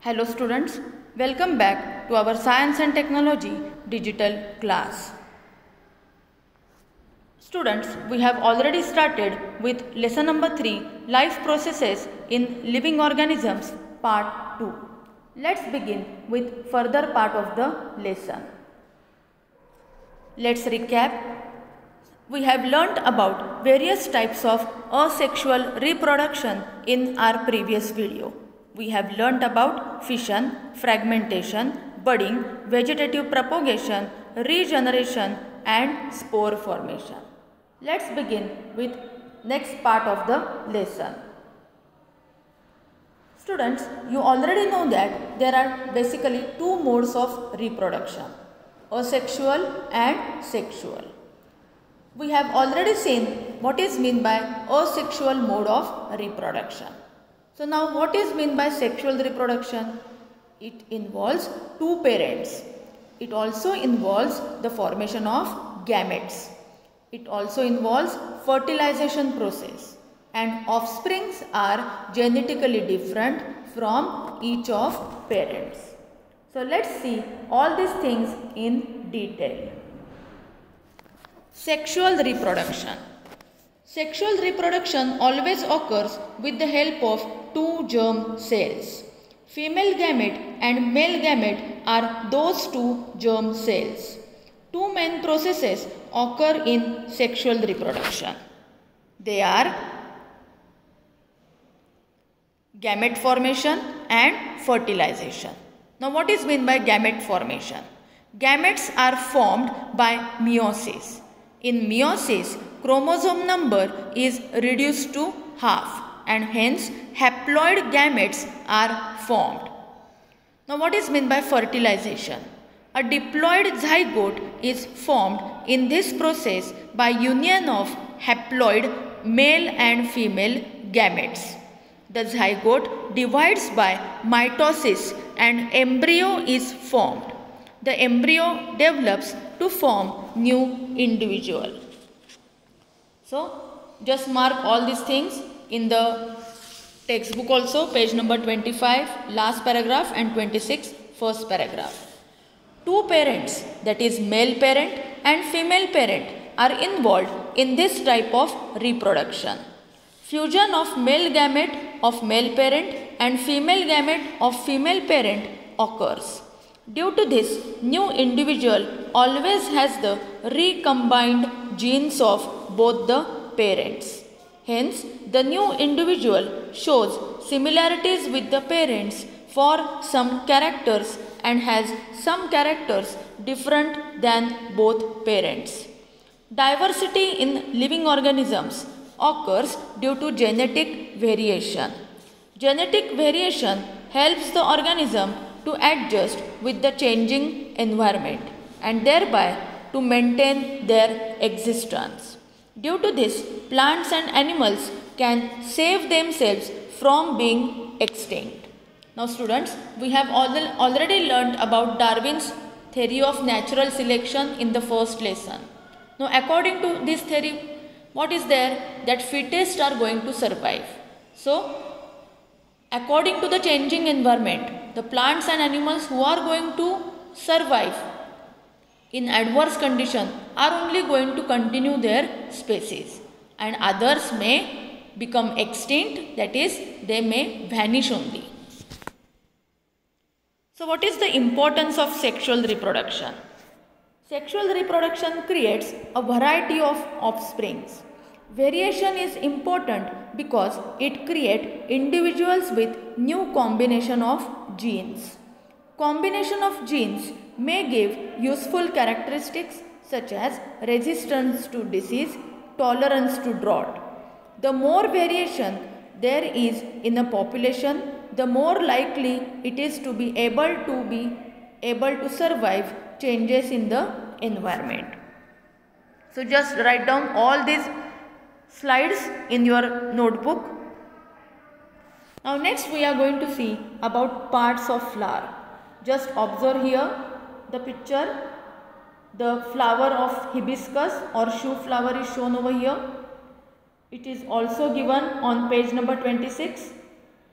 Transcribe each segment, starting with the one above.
Hello students, welcome back to our Science and Technology digital class. Students, we have already started with lesson number 3, Life Processes in Living Organisms, part 2. Let's begin with further part of the lesson. Let's recap. We have learnt about various types of asexual reproduction in our previous video. We have learnt about fission, fragmentation, budding, vegetative propagation, regeneration and spore formation. Let's begin with next part of the lesson. Students, you already know that there are basically two modes of reproduction, asexual and sexual. We have already seen what is meant by asexual mode of reproduction. So now what is meant by sexual reproduction? It involves two parents. It also involves the formation of gametes. It also involves fertilization process, and offsprings are genetically different from each of parents. So let's see all these things in detail. Sexual reproduction. Sexual reproduction always occurs with the help of two germ cells. Female gamete and male gamete are those two germ cells. Two main processes occur in sexual reproduction. They are gamete formation and fertilization. Now what is meant by gamete formation? Gametes are formed by meiosis. In meiosis, chromosome number is reduced to half and hence haploid gametes are formed. Now what is meant by fertilization? A diploid zygote is formed in this process by union of haploid male and female gametes. The zygote divides by mitosis and embryo is formed. The embryo develops to form new individual. So just mark all these things in the textbook also, page number 25 last paragraph and 26 first paragraph. Two parents, that is male parent and female parent, are involved in this type of reproduction. Fusion of male gamete of male parent and female gamete of female parent occurs. Due to this, new individual always has the recombined genes of both the parents. Hence, the new individual shows similarities with the parents for some characters and has some characters different than both parents. Diversity in living organisms occurs due to genetic variation. Genetic variation helps the organism to adjust with the changing environment and thereby to maintain their existence. Due to this, plants and animals can save themselves from being extinct. Now students, we have already learned about Darwin's theory of natural selection in the first lesson. Now according to this theory, what is there? That fittest are going to survive. So according to the changing environment, the plants and animals who are going to survive in adverse condition are only going to continue their species, and others may become extinct, that is, they may vanish only. So what is the importance of sexual reproduction? Sexual reproduction creates a variety of offsprings. Variation is important because it creates individuals with new combination of genes. Combination of genes may give useful characteristics such as resistance to disease, tolerance to drought. The more variation there is in a population, the more likely it is to be able to survive changes in the environment. So just write down all these slides in your notebook. Now next we are going to see about parts of flower. Just observe here the picture. The flower of hibiscus or shoe flower is shown over here. It is also given on page number 26.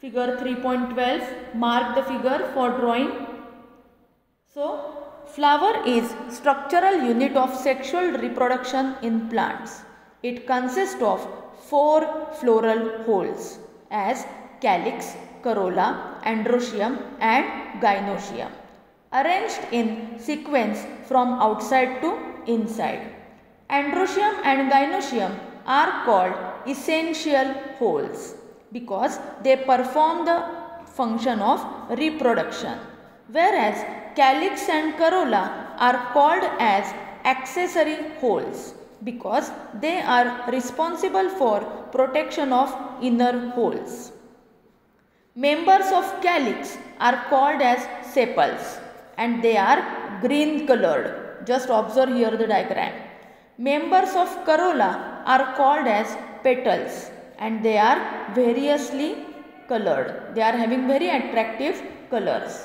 Figure 3.12, mark the figure for drawing. So, flower is structural unit of sexual reproduction in plants. It consists of 4 floral holes as calyx, corolla, androecium and gynoecium, arranged in sequence from outside to inside. Androecium and gynoecium are called essential holes because they perform the function of reproduction, whereas calyx and corolla are called as accessory holes because they are responsible for protection of inner holes. Members of calyx are called as sepals and they are green colored. Just observe here the diagram. Members of corolla are called as petals and they are variously colored. They are having very attractive colors.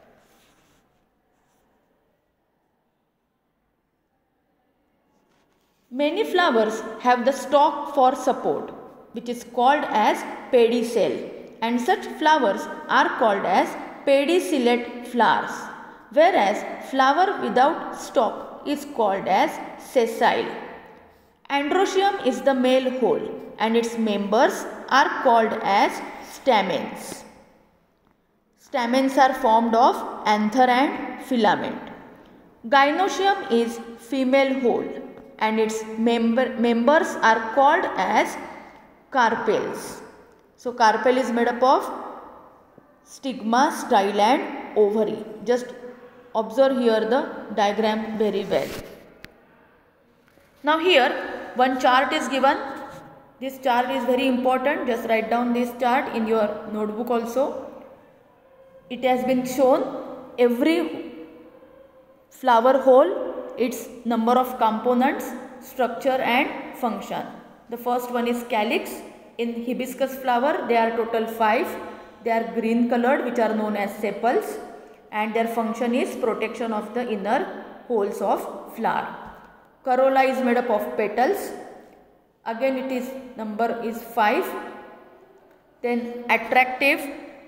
Many flowers have the stalk for support, which is called as pedicel, and such flowers are called as pedicellate flowers, whereas flower without stalk is called as sessile. Androecium is the male whole and its members are called as stamens. Stamens are formed of anther and filament. Gynoecium is female whole and its members are called as carpels. So, carpel is made up of stigma, style and ovary. Just observe here the diagram very well. Now here one chart is given. This chart is very important. Just write down this chart in your notebook also. It has been shown every flower hole, its number of components, structure and function. The first one is calyx. In hibiscus flower they are total 5. They are green colored, which are known as sepals, and their function is protection of the inner holes of flower. Corolla is made up of petals. Again it is number is 5. Then attractive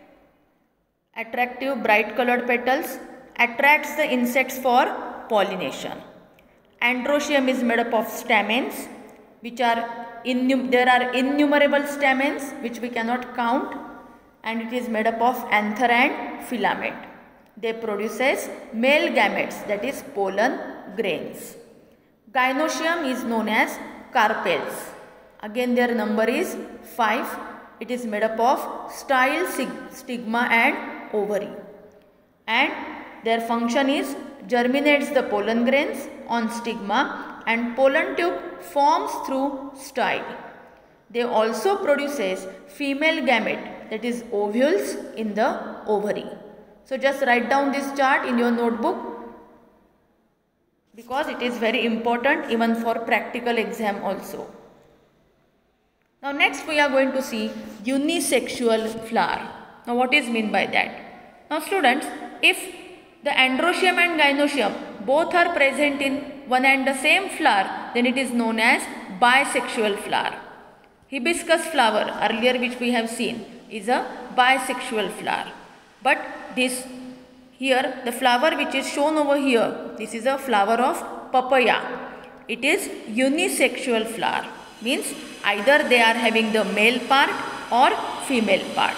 bright colored petals attracts the insects for pollination. Androecium is made up of stamens, which are there are innumerable stamens which we cannot count, and it is made up of anther and filament. They produces male gametes, that is pollen grains. Gynoecium is known as carpels. Again their number is 5. It is made up of style, stigma and ovary. And their function is germinates the pollen grains on stigma and pollen tube forms through style. They also produces female gamete, that is ovules in the ovary. So just write down this chart in your notebook because it is very important even for practical exam also. Now next we are going to see unisexual flower. Now what is meant by that? Now students, if the androecium and gynoecium both are present in one and the same flower, then it is known as bisexual flower. Hibiscus flower earlier which we have seen is a bisexual flower. But this here, the flower which is shown over here, this is a flower of papaya. It is unisexual flower, means either they are having the male part or female part.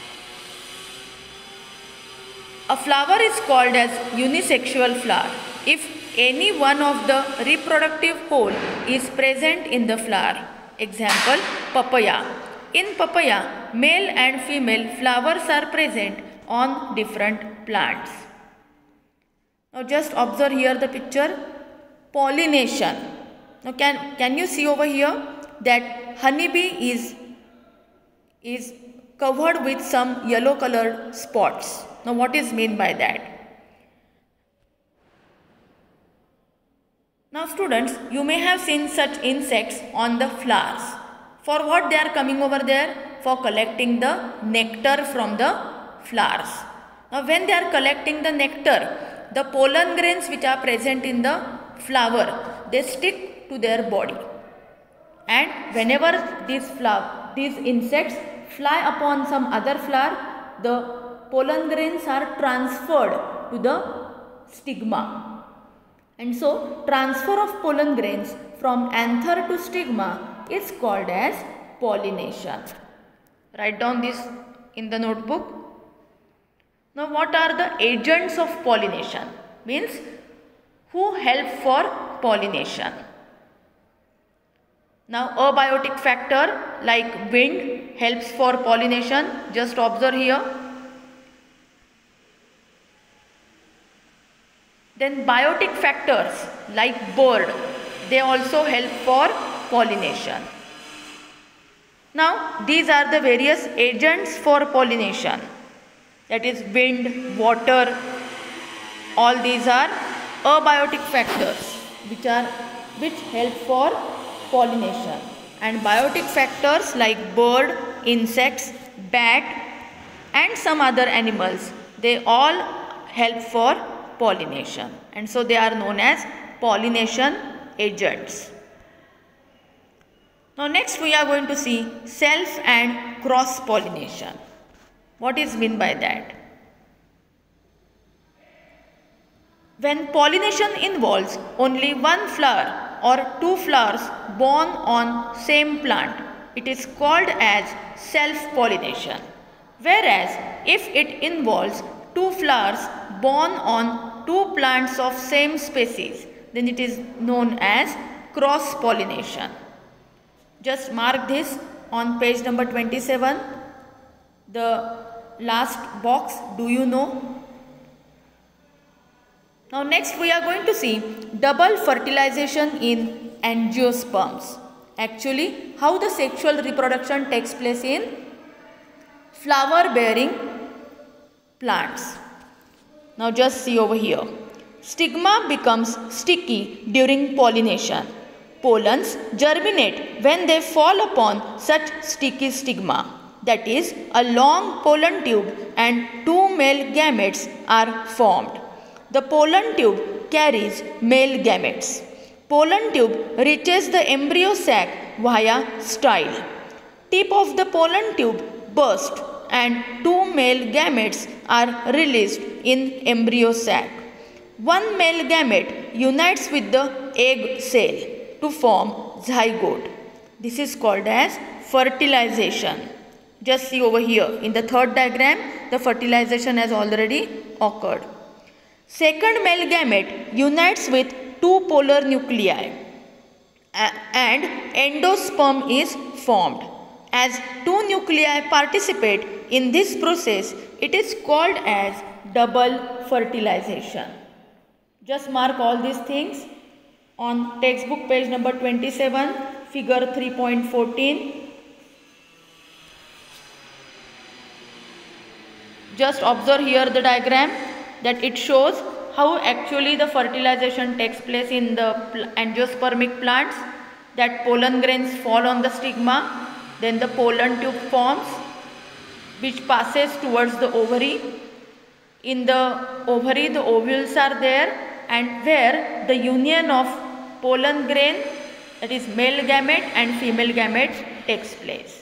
A flower is called as unisexual flower if any one of the reproductive hole is present in the flower. Example, papaya. In papaya, male and female flowers are present on different plants. Now just observe here the picture. Pollination. Now can you see over here that honeybee is covered with some yellow colored spots. Now what is meant by that? Now students, you may have seen such insects on the flowers. For what they are coming over there? For collecting the nectar from the flowers. Now when they are collecting the nectar, the pollen grains which are present in the flower, they stick to their body. And whenever these insects fly upon some other flower, the pollen grains are transferred to the stigma. And so transfer of pollen grains from anther to stigma is called as pollination. Write down this in the notebook. Now what are the agents of pollination? Means who help for pollination. Now abiotic factor like wind helps for pollination. Just observe here. Then biotic factors like bird, they also help for pollination. Now these are the various agents for pollination, that is wind, water, all these are abiotic factors which help for pollination, and biotic factors like bird, insects, bat and some other animals, they all help for pollination, and so they are known as pollination agents. Now next we are going to see self and cross pollination. What is meant by that? When pollination involves only one flower or two flowers born on same plant, it is called as self-pollination. Whereas if it involves two flowers born on two plants of same species, then it is known as cross-pollination. Just mark this on page number 27, the last box, do you know? Now next we are going to see double fertilization in angiosperms. Actually how the sexual reproduction takes place in flower bearing plants. Now just see over here. Stigma becomes sticky during pollination. Pollens germinate when they fall upon such sticky stigma. That is, a long pollen tube and two male gametes are formed. The pollen tube carries male gametes. Pollen tube reaches the embryo sac via style. Tip of the pollen tube bursts and two male gametes are released in embryo sac. One male gamete unites with the egg cell to form zygote. This is called as fertilization. Just see over here in the third diagram, the fertilization has already occurred. Second male gamete unites with two polar nuclei and endosperm is formed. As two nuclei participate in this process, it is called as double fertilization. Just mark all these things on textbook page number 27, figure 3.14. Just observe here the diagram that it shows how actually the fertilization takes place in the angiospermic plants. That pollen grains fall on the stigma, then the pollen tube forms which passes towards the ovary. In the ovary the ovules are there, and where the union of pollen grain, that is male gamete and female gamete, takes place.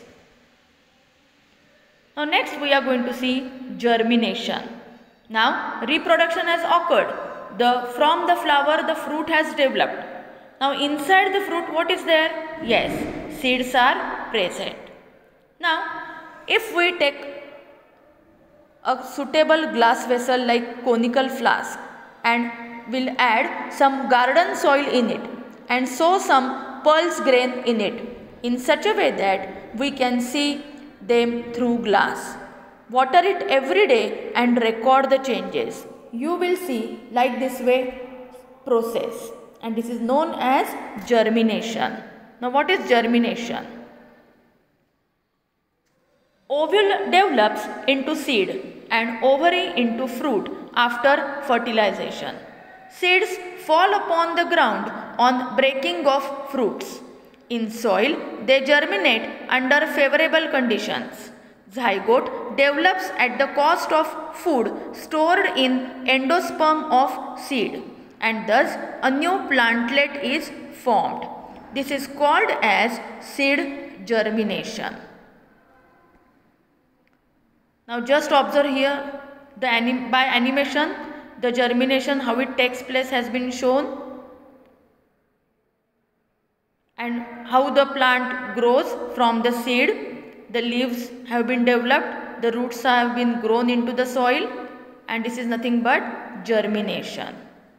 Now next we are going to see germination. Now reproduction has occurred. From the flower the fruit has developed. Now inside the fruit what is there? Yes, seeds are present. Now if we take a suitable glass vessel like conical flask and will add some garden soil in it and sow some pulse grain in it in such a way that we can see them through glass. Water it every day and record the changes. You will see like this way process, and this is known as germination. Now what is germination? Ovule develops into seed and ovary into fruit after fertilization. Seeds fall upon the ground on breaking of fruits. In soil, they germinate under favorable conditions. Zygote develops at the cost of food stored in endosperm of seed, and thus a new plantlet is formed. This is called as seed germination. Now just observe here by animation the germination, how it takes place has been shown, and how the plant grows from the seed. The leaves have been developed, the roots have been grown into the soil, and this is nothing but germination.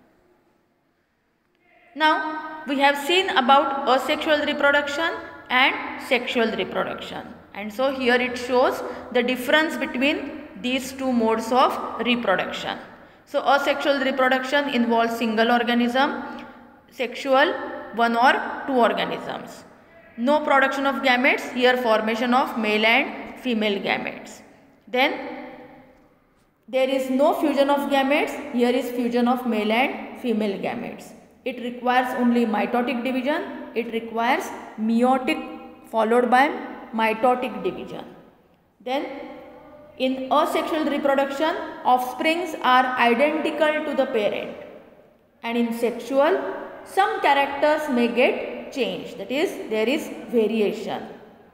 Now we have seen about asexual reproduction and sexual reproduction, and so here it shows the difference between these two modes of reproduction. So asexual reproduction involves single organism, sexual one or two organisms. No production of gametes, here formation of male and female gametes. Then there is no fusion of gametes, here is fusion of male and female gametes. It requires only mitotic division, it requires meiotic followed by mitotic division. Then in asexual reproduction, offsprings are identical to the parent, and in sexual, some characters may get changed, that is, there is variation.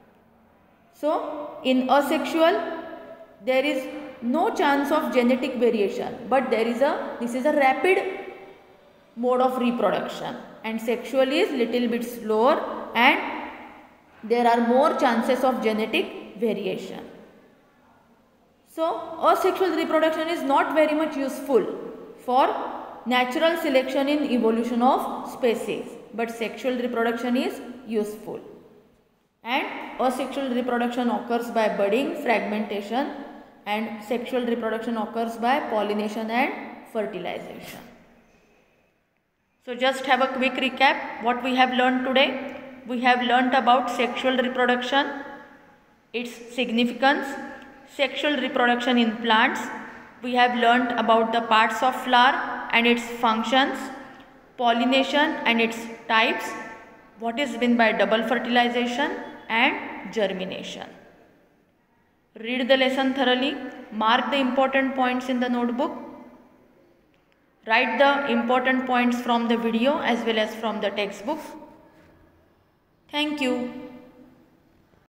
So in asexual, there is no chance of genetic variation, but this is a rapid mode of reproduction, and sexual is little bit slower and there are more chances of genetic variation. So asexual reproduction is not very much useful for natural selection in evolution of species, but sexual reproduction is useful. And asexual reproduction occurs by budding, fragmentation, and sexual reproduction occurs by pollination and fertilization. So just have a quick recap what we have learned today. We have learnt about sexual reproduction, its significance, sexual reproduction in plants. We have learnt about the parts of flower and its functions, pollination and its types, what is meant by double fertilization and germination. Read the lesson thoroughly, mark the important points in the notebook, write the important points from the video as well as from the textbook. Thank you.